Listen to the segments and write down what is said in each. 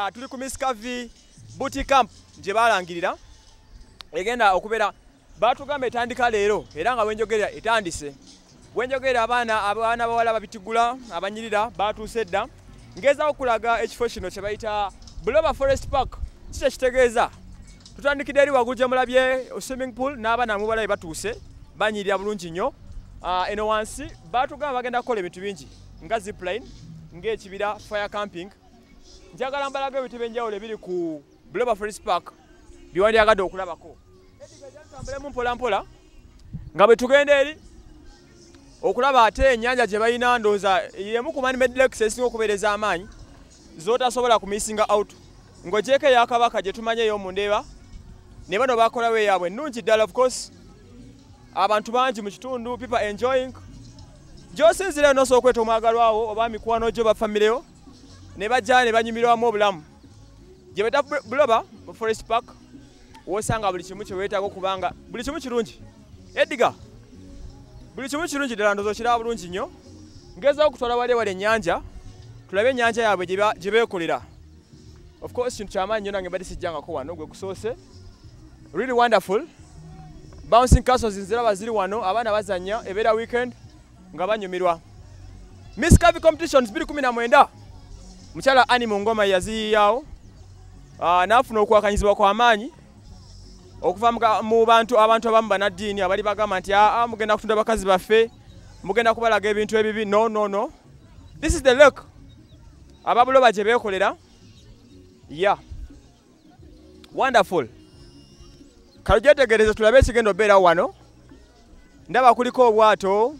tuli ku Miss Curvy Booty Camp gye balangirira egenda okubeera batugamba etandika leero era nga bwenjogerera etandise bwenjogerera abaana bawala babitigula abanyirira batuuse dda ngezaako okulaga ekifo kino kye bayita Buloba Forest Park kitegeeza tutandikidde eri waggulu gye mulabye swimming pool n'abaana mubalabe batuuse banyirira bulungi nnyo eno wansi batugamba bagenda kukola ebintu bingi nga zipline ng'ekibira fire camping njagala mbalaga ebintu ebyenjawulo ebiri ku Buloba Forest Park byewandyagadde okulabako tambulemu mpola mpola nga bwe tugenda eri okulaba ate ennyanja gye balina ndooza yemu ku man-made lakes esinga okubeereza amaanyi z'otasobola kumisinga out ng'ogyeko eyakabaka gye tumanye ey'omundeeba ne bano bakolawo eyaabwe ennungi ddala of course abantu bangi mu kitundu people enjoying gy'osinzireyo n'osobola okweta omwagalwawo oba mikwano gyo bafamireyo ne bajja ne banyumirwamu obulamu gye beta Buloba Forest Park wosanga buli kimu kye weetaaga okubanga buli kimu kirungi Edgar buli kimu kirungi ddala ndowooza okiraba bulungi nnyo ngezaho okutwala wali ennyanja tulabe ennyanja yaabwe gye beekolera of course kintu kyamaanyi nnyo nange mbadde sijjangako wano gwe gusoose really wonderful bouncing castles nziraba ziri wano abaana bazannya ebeera weekend nga banyumirwa Miss Curvy competitions 2019 mukyala Animal Ngoma yaziyiyawo n'afuna okuwakanyizibwa kw'amaanyi okuva mu abantu abamu banaddiini abali bagamba nti mugenda kutunda bakazi baffe mugenda kubalaga ebintu ebibi no this is the look ababuloba gye beekolera yeah wonderful kalugyetegereze tulabe ekigenda obeerawo wano ndaba kuliko obwato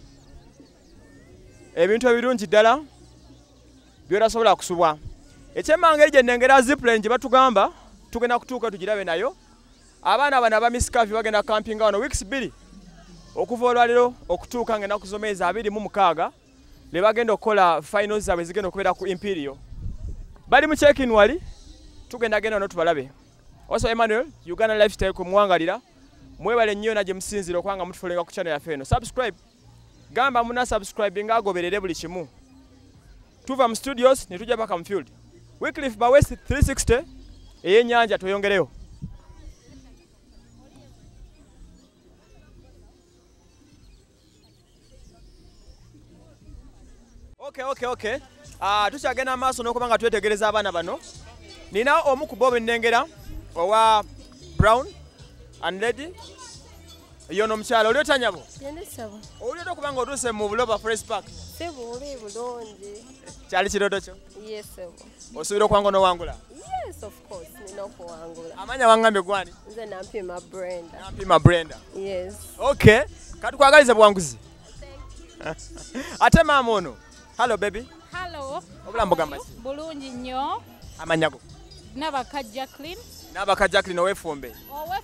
ebintu ebirungi ddala byotasobola kusubwa ekyemmanga eri gye nnengera zipline gye batugamba tugenda kutuuka tugirabe nayo abaana bano aba Miss Curvy bagenda campinga wano weeks 2 okuva olwaleero okutuuka ng'ennaku z'omwezi 26 ne bagenda okukola finals zaabwe zigenda okubeera ku Imperial bali mu check-in wali tugenda genda wano tubalabe also Emmanuel Uganda Lifestyle kumwangalira mwebale nnyo na gye musinzira okubanga mutufolenga ku channel yaffe eno subscribe gamba muna subscribe nga agoberere buli kimu tuva mu studios ne tujja paka mu field Wycliffe ba West 360 ey'ennyanja tweyongereyo Okay. Tukyagenda amaaso n'okuba nga twetegereza abaana bano nina omu ku bo bennengera owa brown and lady yono omukyala oli otanyabo oli ota okuba nga otuuse mu Buloba Forest Park oli bulungi kyali kirooto kyo osuubira okuba nga onowangula yes of course nina okuwangula amanya wangambye gwani nze nampima Brenda yes okay katukwagalize buwanguzi ate maama ono hello baby hello obulambo gamba ki bulungi nnyo amanyago nabaka Jacqueline owefumbe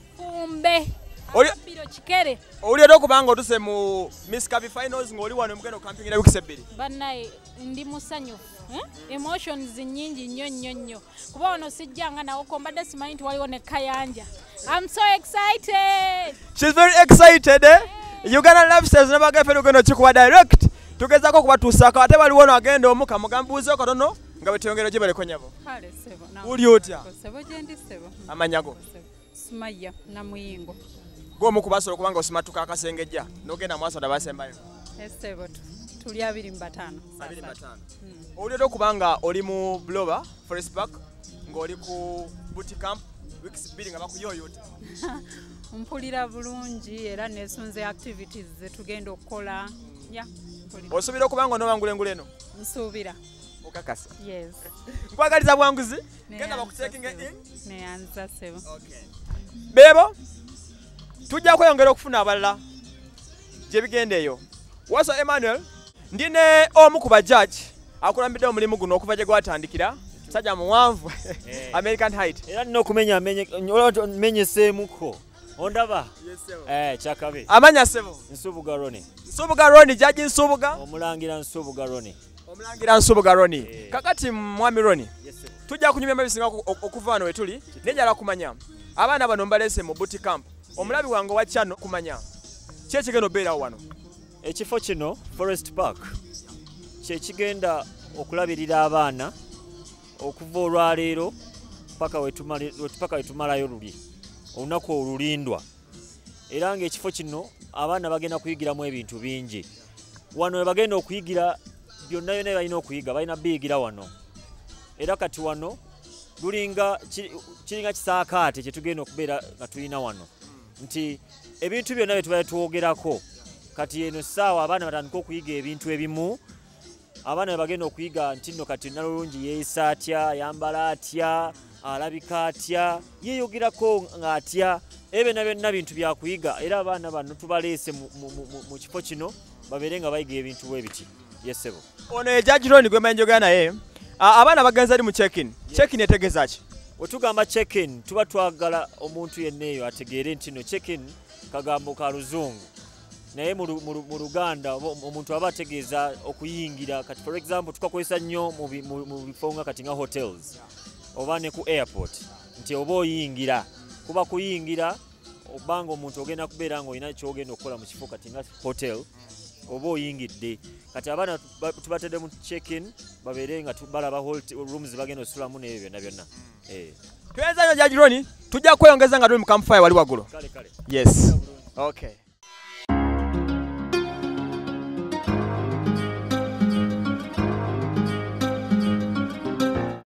biro kikere oli era okubanga otuse mu Miss Curvy finals ng'oli wano mugenda okampingira weeks 2 bannaye ndi musanyufu emotions nnyingi nnyo kuba wano sijjanga nawo kombadde simanyi nti waliwo ne kayanja I'm so excited she's very excited Uganda Lifestyle nabagafe lugendo kikuba direct tugezaako okubatuusaako ate waliwo ono agenda omu kamugambuuzeeko katono nga bwe tuyongera gye baleko nyabo uli otya amanyago Sumaya na Muyingo gwomu kubasobola okubanga osimatuka akasengejja n'ogenda maaso abasembayo tuli 25 oli ota okubanga oli mu Buloba Forest Park ng'oli ku Booty Camp weeks 2 nga bakuyooyota mpulira bulungi era nesunze activities zetugenda okukola osuubira okubanga onowangula engula eno nsuubira okakasa yes nkwagaliza bwanguzi genda bakutekinga in neyanza sebo bebo tujja kweyongera okufuna abalala gye bigenda eyo waso Emmanuel ndine omu ku bajudge akulambidde omulimu guno okuva gye gwatandikira musajja muwanvu American height era nina okumenya menyeseemuko ondaba Kyakabe amanya sebo Nsubuga Roni jaji Nsubuga omulangira Nsubuga Roni kakati mwami Roni tujja kunyumya mabisinga okuva wano wetuli nejala kumanya abaana bano mbalese mu Booty Camp omulabi wange wa chano kumanya kye kigenda obeerawo wano ekifo kino Forest Park kye kigenda okulabirira abaana okuva olwaleero paka wetumalayo luli olunaku olulindwa era ng'ekifo kino abaana bagenda kuyigiramu ebintu bingi wano bagenda okuyigira byonna byonna balina okuyiga balina biyigira wano era kati wano kiringa kisaakaate kye tugenda okubeera nga tulina wano nti ebintu byonna bye tubaye twogerako kati eno ssaawa abaana batandika okuyiga ebintu ebimu abaana bwe bagenda okuyiga nti nno kati nalulungi yeeyisa atya yambala atya alabika atya yeeyogerako ng'atya byonna byonna bintu byakuyiga era abaana bano tubaleese mu kifo kino babeere nga bayiga ebintu bwe biti yesebo ono ejajironi gwe manjogera naye abaana bagenza ali mu check-in check-in etegeeza ki bwe tugamba check-in tuba twagala omuntu yenna eyo ategeere nti no check-in kagambo ka luzungu naye mu Luganda omuntu aba ategeeza okuyingira kati for example tukakozesa nnyo mu bifo nga kati nga hotels oba ne ku airport nti oba oyingira kuba kuyingira obanga omuntu ogenda kubeera ng'olina kyogenda okukola mu kifo kati nga hotel oba oyingidde kati abaana tubatedde mu check-in babeere nga balaba rooms bagenda osulamu n'ebyo byonna byonna tuyinza nnyo jajironi tujja kweyongeza nga tuli mu campfire wali waggulu kale yes okay